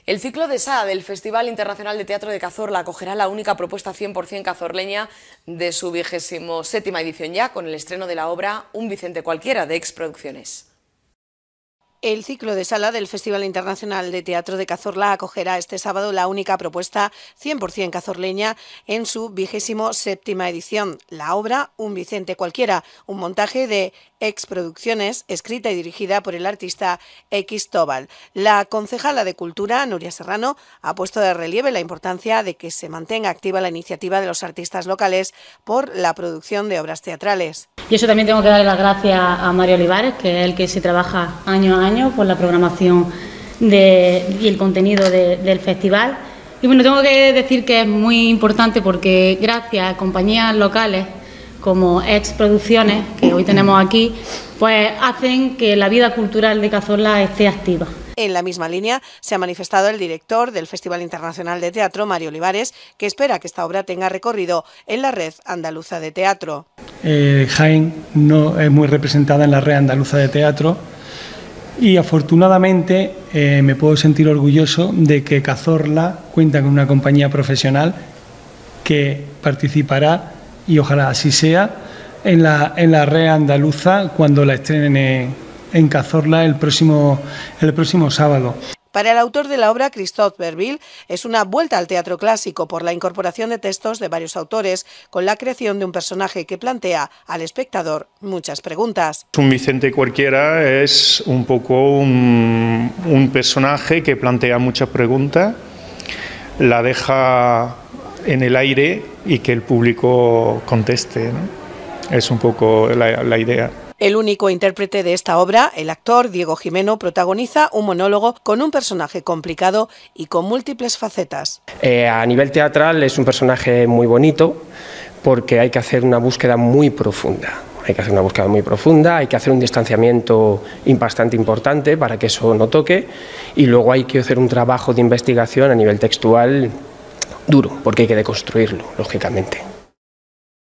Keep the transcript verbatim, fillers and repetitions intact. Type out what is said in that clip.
El ciclo de sala del Festival Internacional de Teatro de Cazorla acogerá la única propuesta cien por cien cazorleña de su vigésimo séptima edición ya, con el estreno de la obra Un Vicente Cualquiera, de Ex Producciones. El ciclo de sala del Festival Internacional de Teatro de Cazorla acogerá este sábado la única propuesta cien por cien cazorleña en su vigésimo séptima edición, la obra Un Vicente Cualquiera, un montaje de Ex Producciones, escrita y dirigida por el artista X Tobal. La concejala de Cultura, Nuria Serrano, ha puesto de relieve la importancia de que se mantenga activa la iniciativa de los artistas locales por la producción de obras teatrales. Y eso también tengo que darle las gracias a Mario Olivares, que es el que se trabaja año a año por la programación de, y el contenido de, del festival. Y bueno, tengo que decir que es muy importante porque gracias a compañías locales como Ex Producciones, que hoy tenemos aquí, pues hacen que la vida cultural de Cazorla esté activa. En la misma línea se ha manifestado el director del Festival Internacional de Teatro, Mario Olivares, que espera que esta obra tenga recorrido en la red andaluza de teatro. Eh, Jaén no es muy representada en la red andaluza de teatro y afortunadamente eh, me puedo sentir orgulloso de que Cazorla cuenta con una compañía profesional que participará, y ojalá así sea, en la, en la red andaluza cuando la estrenen en, en Cazorla el próximo, el próximo sábado. Para el autor de la obra, Christophe Verville, es una vuelta al teatro clásico por la incorporación de textos de varios autores, con la creación de un personaje que plantea al espectador muchas preguntas. Un Vicente Cualquiera es un poco un, un personaje que plantea muchas preguntas, la deja en el aire y que el público conteste, ¿no? Es un poco la, la idea. El único intérprete de esta obra, el actor Diego Jimeno, protagoniza un monólogo con un personaje complicado y con múltiples facetas. Eh, a nivel teatral es un personaje muy bonito porque hay que hacer una búsqueda muy profunda. Hay que hacer una búsqueda muy profunda, hay que hacer un distanciamiento bastante importante para que eso no toque y luego hay que hacer un trabajo de investigación a nivel textual duro porque hay que deconstruirlo, lógicamente.